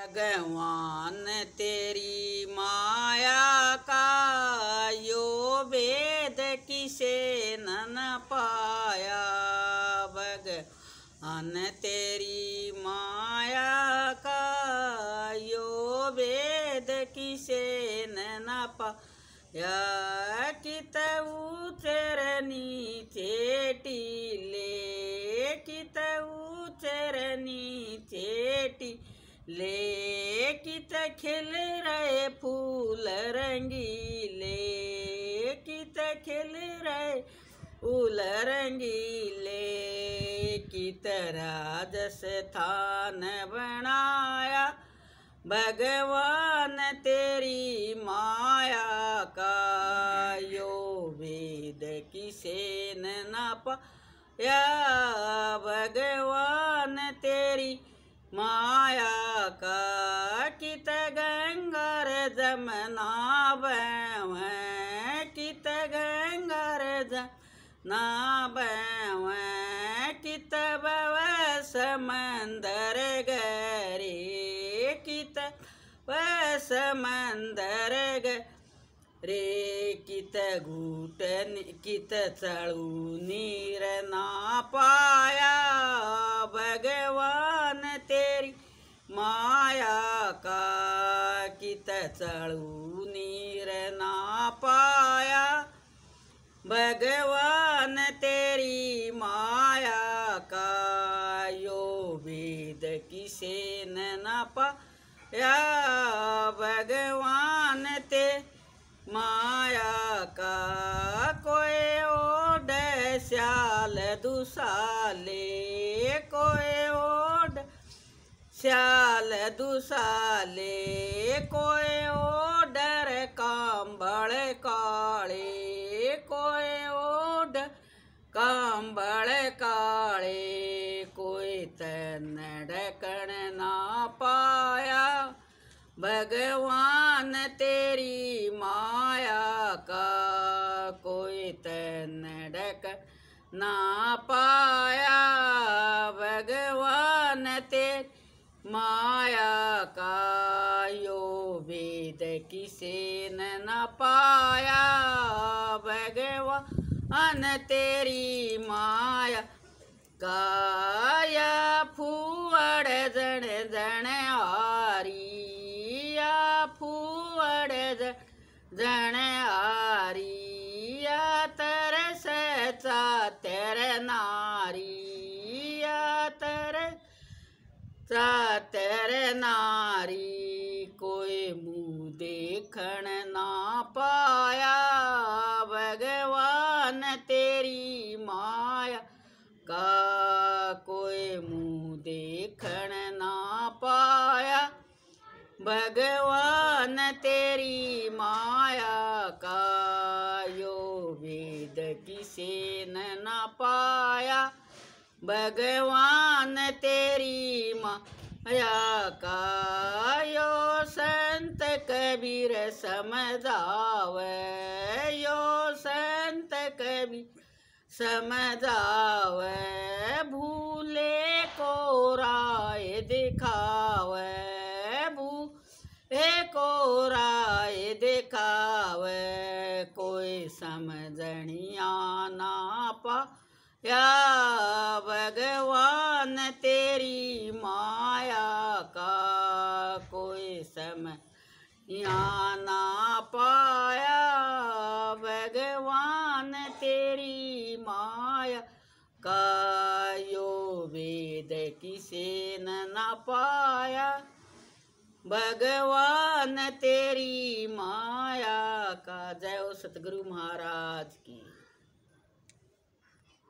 भगवान तेरी माया का यो वेद किसे न पाया। भगवान तेरी माया का यो वेद किसे न पाया। कितऊ चरनी चेटी ले, कितऊ चरनी चेटी ले, कित खिल रहे फूल रंगीले, कित खिल रहे फूल रंगीले। कित राजस्थान बनाया भगवान तेरी माया का यो वेद किसे न पाया। भगवान तेरी माया का कित गंगर जमना बहवें, कित गंगर जमना बहवें। कित बव समंदर गरे, कित बव समंदर गरे। कित घूटन कित चढ़ू नीर ना पाया। भगवान तेरी माया का कित चढ़ू नीर ना पाया। भगवान तेरी माया का यो वेद किसे न पाया। भगवान ते माया का कोई ओढ़ श्याल दुसाले, कोई ओढ़ श्याल दुसाले। कोई ओढ़ कांबड़ काले, कोई ओढ़ कांबड़ काले। कोई तन ढकन ना पाया। भगवान तेरी माया का कोई तन ढकन ना पाया। भगवान तेरी माया का यो वेद किसे न पाया। भगवान तेरी माया का या फूअड़ जन जन आरी, या फूअड़ जन आरी। या तरस चातर नारी, या तरस चातर नारी। कोई मुँह देखन ना पाया। भगवान तेरी माया का कोई मुँह देखन ना पाया। भगवान तेरी माया का यो वेद किसे न पाया। भगवान तेरी माया का यो संत कबीर समझावे, यो संत कबीर समझावे। भूले को राय दिखावे, भूले को राय दिखावे। कोई समझनिया ना पाया। भगवान तेरी माया का कोई समझनिया ना पाया। भगवान तेरी माया का यो वेद किसे न पाया। भगवान तेरी माया का। जय हो सतगुरु महाराज की।